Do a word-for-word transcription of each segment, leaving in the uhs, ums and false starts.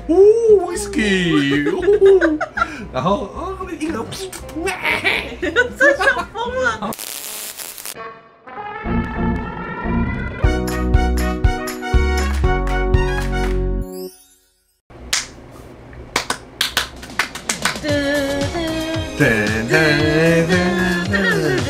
哦 ，whisky， 哦，然后哦，一个， 这笑疯了。 噔噔噔噔噔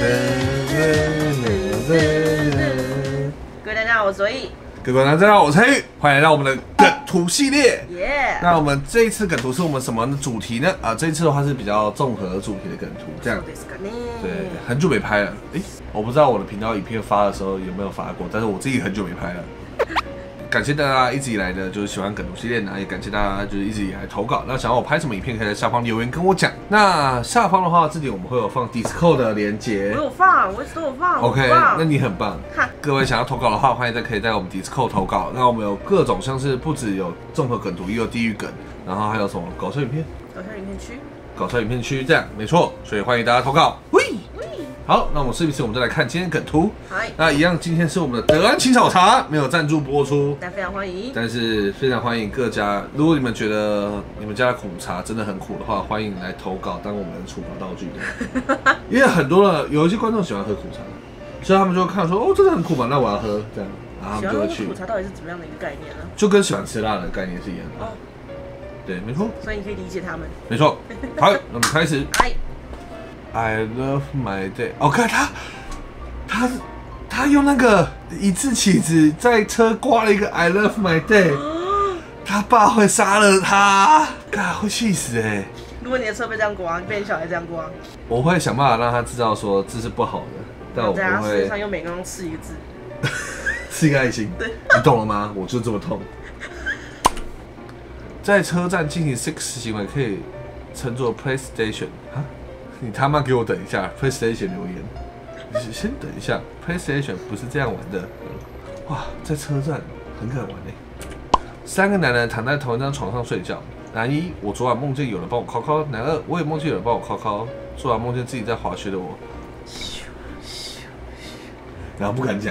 噔。 各位大家好，我是所以。 各位大家好，我是黑玉，欢迎来到我们的梗图系列。 耶！ 那我们这一次梗图是我们什么的主题呢？啊，这一次的话是比较综合主题的梗图，这样。对，很久没拍了。诶，我不知道我的频道影片发的时候有没有发过，但是我自己很久没拍了。感谢大家一直以来的就是喜欢梗图系列呢，也感谢大家就是一直以来投稿。那想要我拍什么影片，可以在下方留言跟我讲。那下方的话，这里我们会有放 Discord 的连结。 我有放，我一直都有放。 OK， 那你很棒。各位想要投稿的话，欢迎在可以在我们 Discord 投稿。那我们有各种像是不只有综合梗图，也有地狱梗，然后还有什么搞笑影片？ 搞笑影片区。 搞笑影片区这样没错，所以欢迎大家投稿。喂。好，那我们事不宜迟，我们再来看今天梗图。那一样，今天是我们的德安青草茶，没有赞助播出， 但非常欢迎。 但是非常欢迎各家，如果你们觉得你们家的苦茶真的很苦的话，欢迎来投稿当我们的处罚道具。因为很多的有一些观众喜欢喝苦茶，所以他们就会看说，哦，真的很苦嘛，那我要喝这样，然后他们就会去。 苦茶到底是怎么样的一个概念呢？ 就跟喜欢吃辣的概念是一样的。哦，对，没错。 所以你可以理解他们。 没错。好，那我们开始。 哎 I love my day。哦，看他。他他用那个一次起子在车刮了一个 I love my day， 他爸会杀了他，他会气死哎、欸！ 如果你的车被这样刮，被你小孩这样刮， 我会想办法让他知道说这是不好的，但我不会。在他身上用美工刀刺一个字， 刺一个爱心，你懂了吗？我就这么痛。在车站进行 sex 行为可以称作 PlayStation 啊！你他妈给我等一下 ，PlayStation 留言。你先等一下 ，PlayStation 不是这样玩的。哇，在车站很敢玩哎。三个男人躺在同一张床上睡觉。男一，我昨晚梦见有人帮我敲敲。男二，我也梦见有人帮我敲敲。昨晚梦见自己在滑雪的我。然后不敢讲。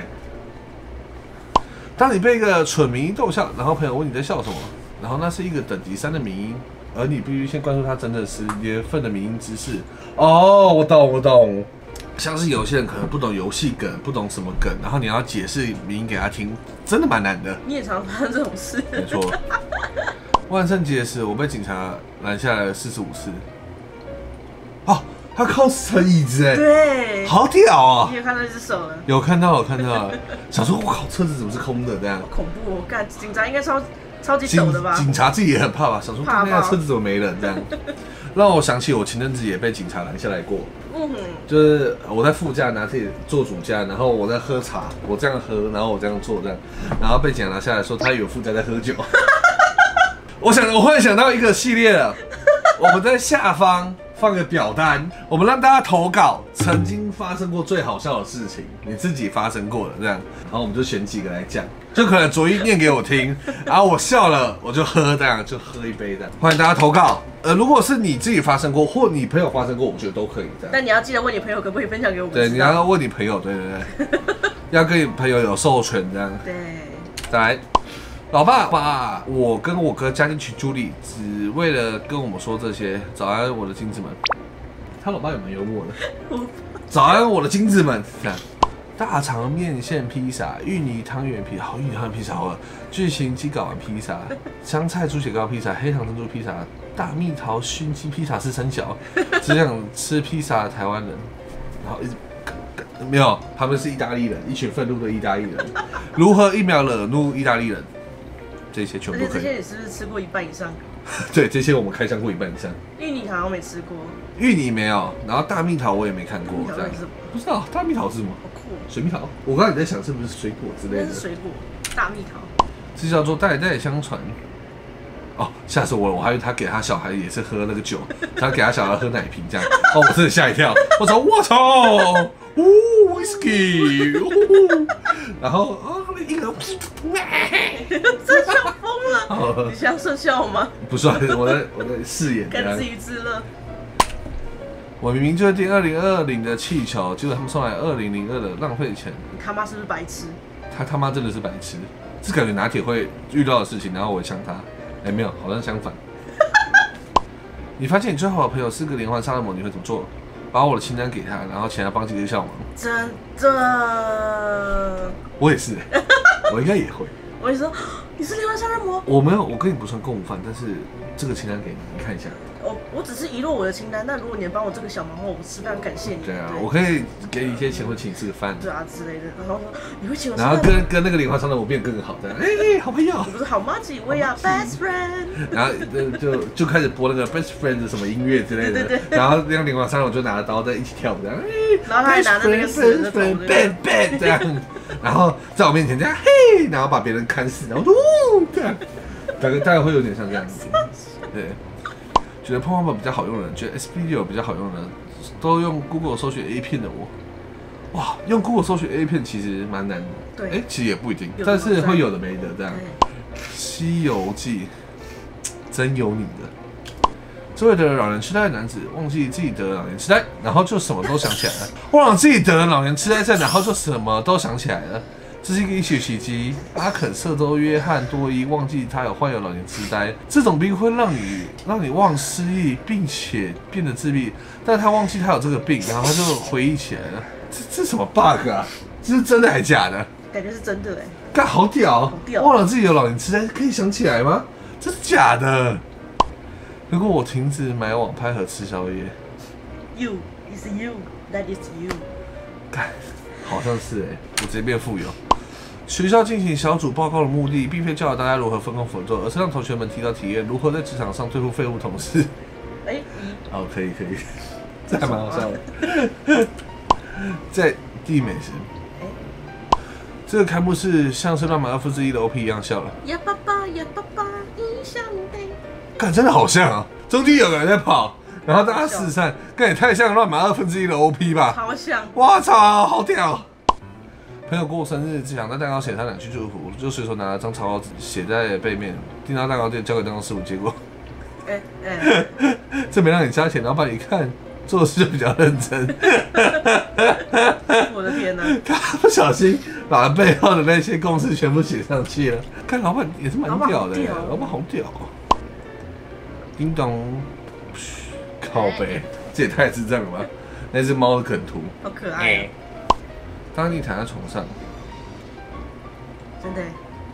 当你被一个蠢迷逗笑，然后朋友问你在笑什么，然后那是一个等级三的迷因，而你必须先关注他真的是年份的迷因知识。哦，我懂，我懂。像是有些人可能不懂游戏梗，不懂什么梗，然后你要解释名给他听，真的蛮难的。 你也常发生这种事。 没错。万圣节时，我被警察拦下来了四十五次。哦，他靠车椅子哎， 对， 好屌啊！ 你有看到一只手了？ 有看到，有看到。想说，我靠，车子怎么是空的这样？ 好恐怖！我干，警察应该超超级抖的吧？ 警察自己也很怕吧？想说，那辆车子怎么没人这样？让我想起我前阵子也被警察拦下来过。嗯，就是我在副驾拿自己做主驾，然后我在喝茶，我这样喝，然后我这样做这样，然后被警察拿下来说他以为副驾在喝酒。我想我忽然想到一个系列了，我们在下方放个表单，我们让大家投稿曾经发生过最好笑的事情，你自己发生过的这样，然后我们就选几个来讲，就可能卓一念给我听，然后我笑了，我就喝这样，就喝一杯这样。欢迎大家投稿。呃，如果是你自己发生过，或你朋友发生过，我觉得都可以这样。 但你要记得问你朋友可不可以分享给我们。 对，你要问你朋友，对对对，要跟你朋友有授权这样。 对。 再来，老爸把我跟我哥加进群组里，只为了跟我们说这些。早安，我的金子们。他老爸也蛮幽默的。早安，我的金子们。这样。大肠面线披萨、芋泥汤圆披萨，好芋泥汤圆披萨好了。巨型鸡睾丸披萨、香菜猪血糕披萨、黑糖珍珠披萨、大蜜桃熏鸡披萨是三小，只想吃披萨的台湾人，然后一直没有，他们是意大利人，一群愤怒的意大利人，如何一秒惹怒意大利人？这些全部都可以。 而且这些你是不是吃过一半以上？ 对，这些我们开箱过一半以上。 芋泥好像没吃过。 芋泥没有，然后大蜜桃我也没看过，这样不知道大蜜桃是什么？ 好酷！ 水蜜桃，我刚才也在想是不是水果之类的。 那是水果，大蜜桃。 这叫做代代相传。哦，吓死我了！我还以为他给他小孩也是喝那个酒，他给他小孩喝奶瓶这样。哦，我真的吓一跳！我操，我操！哦 ，whisky， 哦，然后哦，一个， 这笑疯了！你想说笑吗？ 不是，我在我在饰演， 跟自娱自乐。 我明明就订二零二零的气球，结果他们送来二零零二的，浪费钱。 你他妈是不是白痴？ 他他妈真的是白痴，是感觉拿铁会遇到的事情，然后我呛他。 哎，没有，好像相反。你发现你最好的朋友是个连环杀人魔，你会怎么做？把我的清单给他，然后请他帮几个小忙。 真的， 我也是，我应该也会。 我跟你说，你是连环杀人魔？ 我没有，我跟你不算共午饭，但是这个清单给你，你看一下。 我我只是遗落我的清单，那如果你能帮我这个小忙后，我是非常感谢你。 对啊，我可以给你一些钱，或请你吃个饭。 对啊之类的，然后说你会请我吃饭，然后跟跟那个连环杀人魔变更好，这样，哎、欸，好朋友。 你不是好妈吉，我也要 best friend。 然后就就开始播那个 best friend 的什么音乐之类的， 对对对。 然后那个连环杀人魔就拿着刀在一起跳舞，这样，哎， 然后他还拿着那个死人的头 ，bang bang 这样，然后在我面前这样，嘿，然后把别人砍死，然后呜这样，大概大概会有点像这样子，对。觉得碰碰板比较好用的人，觉得 S B 六比较好用的人，都用 Google 搜寻 A 片的我，哇，用 Google 搜寻 A 片其实蛮难的。 对， 哎、欸，其实也不一定，但是会有的没的这样。《西游记》真有你的，这位得了老年痴呆的男子忘记自己得了老年痴呆，然后就什么都想起来了。忘了自己得了老年痴呆症，然后就什么都想起来了。这是一个医学奇迹。阿肯色州约翰多伊忘记他有患有老年痴呆，这种病会让你让你忘失忆，并且变得自闭。但他忘记他有这个病，然后他就回忆起来了。这这什么 bug 啊？这是真的还是假的？ 感觉是真的哎、欸。 干好屌！ 好屌！ 忘了自己有老年痴呆，可以想起来吗？这是假的。如果我停止买网拍和吃宵夜 ，You is you, that is you。 干，好像是哎、欸，我直接变富有。学校进行小组报告的目的，并非教导大家如何分工合作，而是让同学们提到体验如何在职场上对付废物同事。 哎、欸， 好，可以可以，这还蛮好笑的。在地美食，这个开幕式像是乱码二分之一的 O P 一样笑了。 呀爸爸呀爸爸，一想你。 干，真的好像啊！中间有个人在跑，然后大家四散，干也太像乱码二分之一的 O P 吧？ 超像！ 哇操，好屌！朋友过生日，只想在蛋糕写他两句祝福，就随手拿了张草稿纸写在背面，订到蛋糕店交给蛋糕师傅，结果， 哎哎， 这没让你加钱，老板一看做事就比较认真。 我的天哪！ 他不小心把背后的那些公式全部写上去了。看老板也是蛮屌的，老板好屌哦。叮咚，靠北，这也太智障了吧！那只猫的梗图， 好可爱。 当你躺在床上， 真的，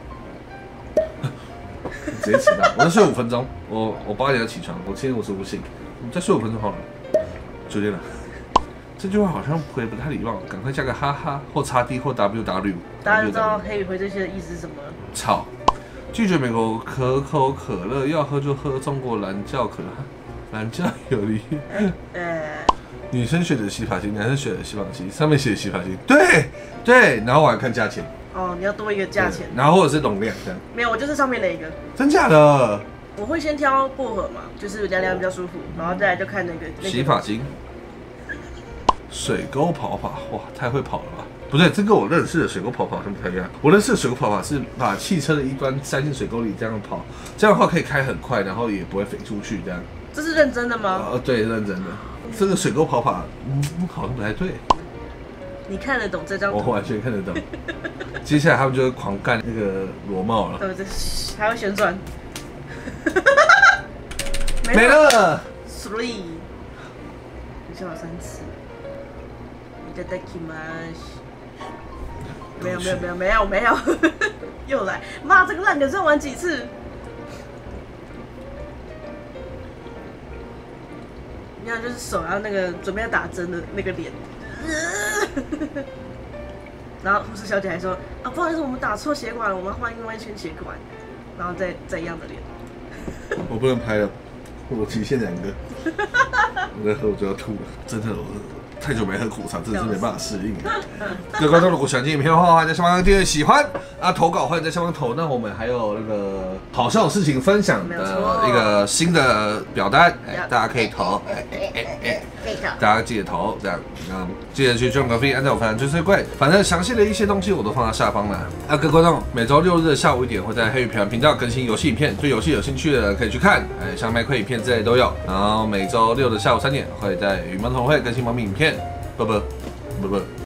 直接迟到。我再睡五分钟，我我八点要起床，我七点五十五醒，你再睡五分钟好了。九点了，这句话好像回不太礼貌，赶快加个哈哈或叉 D 或 W W。 大家就知道黑与灰这些的意思是什么了。 操！拒绝美国可口可乐，要喝就喝中国蓝教可乐，蓝教有理。呃。女生选择洗发精，男生选择洗发精，上面写洗发精，对对，然后我还看价钱。 哦，你要多一个价钱， 然后或者是容量这样。 没有，我就是上面的一个。 真假的？ 我会先挑薄荷嘛，就是凉凉比较舒服，然后再来就看那个、那个、 洗发精。水沟跑法，哇，太会跑了吧？不对，这个我认识的水沟跑法好像不太一样。我认识的水沟跑法是把汽车的一端塞进水沟里这样跑，这样的话可以开很快，然后也不会飞出去这样。 这是认真的吗？ 呃，对，认真的。这个水沟跑法，嗯，好像不太对。 你看得懂这张图？ 我完全看得懂。接下来他们就会狂干那个螺帽了。 对对，还要旋转。 没了。 Three。你笑了三次。いただきます。没有没有没有没有没有，又来！妈，这个烂梗是要玩几次？你看，就是手要那个准备要打针的那个脸，然后护士小姐还说啊，不好意思，我们打错血管了，我们要换另外一圈血管，然后再再一样的脸。 我不能拍了，我极限两个，我在喝我就要吐了，真的我太久没喝苦茶，真的是没办法适应。各位观众，如果喜欢这影片的话，欢迎在下方订阅喜欢啊，投稿欢迎在下方投。那我们还有那个好笑的事情分享的一个新的表单，哎，大家可以投，哎哎哎哎，大家记得投，这样，嗯，记得去 John Coffee 按照我反正追最贵，反正详细的一些东西我都放在下方了。啊，各位观众，每周六日的下午一点会在黑羽平频道更新游戏影片，对游戏有兴趣的人可以去看，哎，像麦块影片之类都有。然后每周六的下午三点会在羽毛同会更新猫咪影片。不不不不。